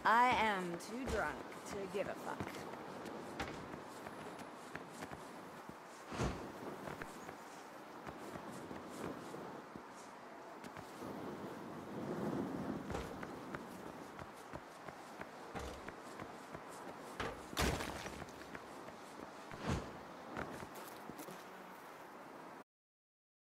I am too drunk to give a fuck.